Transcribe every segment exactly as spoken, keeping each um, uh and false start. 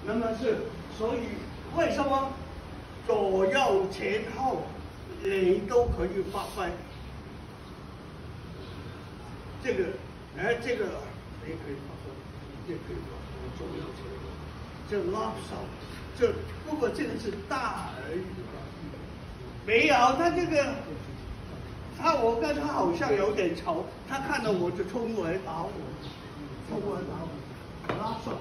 那么是，所以为什么左右前后你都可以发挥？这个，哎，这个你可以发挥，也可以发挥左右前后，这拉手，这不过这个是大而已，没有他这个。他我跟他好像有点仇，他看到我就冲过来打我，冲过来打我，拉手，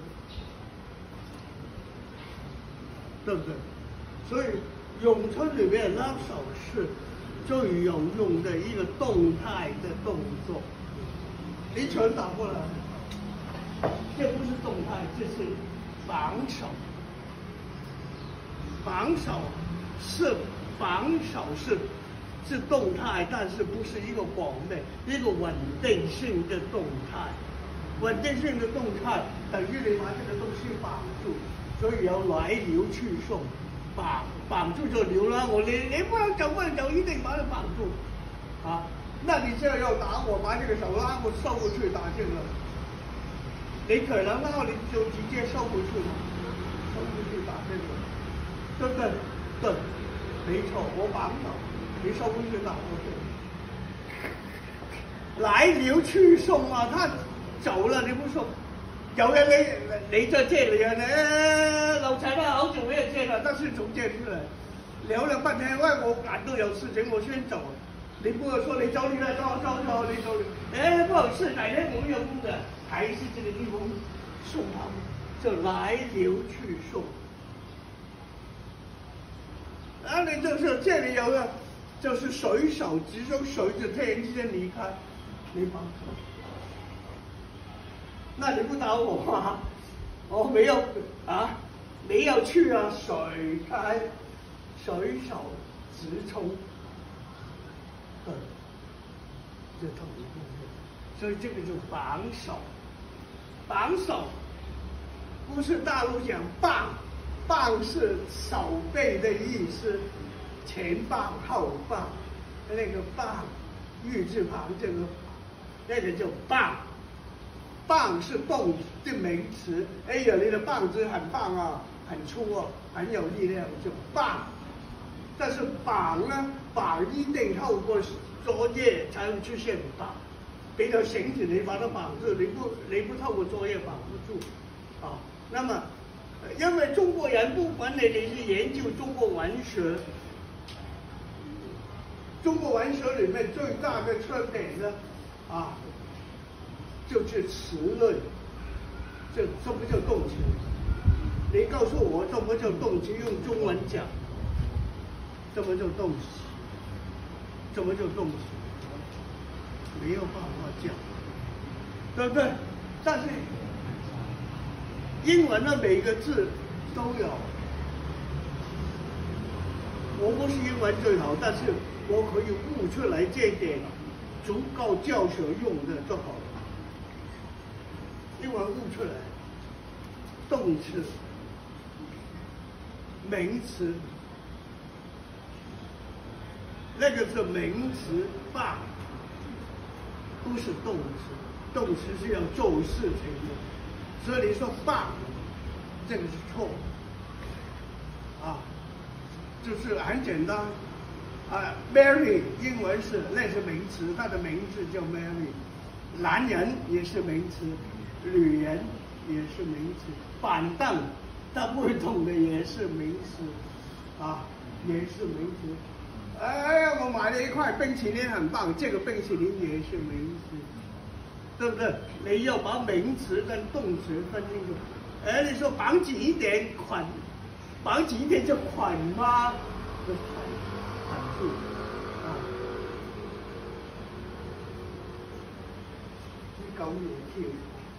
对不对？所以咏春里面拉手是最有用的一个动态的动作。一拳打过来，这不是动态，这是防守。防守是防守是。是动态，但是不是一个广的，一个稳定性的动态。稳定性的动态等于你把这个东西绑住，所以要来流去送，绑绑住就流了。我你你不能走不能走，一定把它绑住啊！那你现在要打我，把这个手拉过收过去打这个，你可能然后你就直接收回去嘛，收回去打这个，对不对？对，没错，我绑手。你收回去打过去，來了去送啊！他走了，你不送，有人你你在借你啊！你老陳啊，好久沒有借了，但是總借出來，聊了半天，喂，我趕到有事情，我先走。你不能說你走你來走走走，你走你，哎，不好意思，改天我們有空的，還是這個地方送他們，就來了去送。啊，你就是這裡有個。就是水手直接水就突然之間離開，你綁手，那你不打我嗎？我沒有啊，沒有去啊，水開，水手直衝，對，就同一部分，所以這個就綁手，綁手不是大陸講棒，棒是手背的意思。前棒後棒，那個棒，玉字旁這個，那個叫棒。棒是動的名詞。哎呀，你的棒子很棒啊，很粗啊，很有力量，就棒。但是綁呢，綁一定透過作業才會出現綁。比較繩子你把它綁住，你不你不透過作業綁不住啊。那麼，因為中國人不管你哋是研究中國文學。中國文學裡面最大的特點呢，啊，就是詞論。這什麼叫動詞？你告訴我什麼叫動詞？用中文講，什麼叫動詞？什麼叫動詞？沒有辦法講，對不對？但是英文的每個字都有。我不是英文最好，但是。我可以悟出來這點，足夠教學用的就好了。英文悟出來，動詞、名詞，那個是名詞棒，不是動詞。動詞是要做事情的，所以你說棒，這個是錯。啊，就是很簡單。啊 ，Mary 英文是那是名詞，它的名字叫 Mary。男人也是名詞，女人也是名詞。板凳，它不同的也是名詞，啊，也是名詞。哎，我買了一塊冰淇淋很棒，這個冰淇淋也是名詞，對不對？你要把名詞跟動詞分清楚。哎，你說綁緊一點捆，綁緊一點就捆嗎？就捆。住啊！啲狗嘢跳，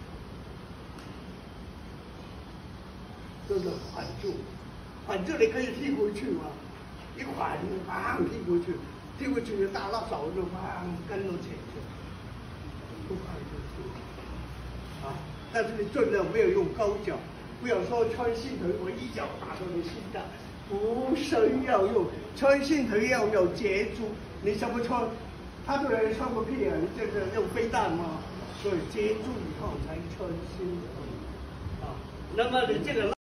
就是捆住，捆住你可以踢回去嘛，一捆砰踢回去，踢回去就大拉手就砰跟到前去，不捆就去啊！但是你盡量不要用高腳，不要說穿心腿，我一腳打到你心臟。不需要用穿心腿要有接住，你怎麼穿？他對人穿個屁眼，這個用飛彈嘛，所以接住以後才穿心腿啊。那麼你這個。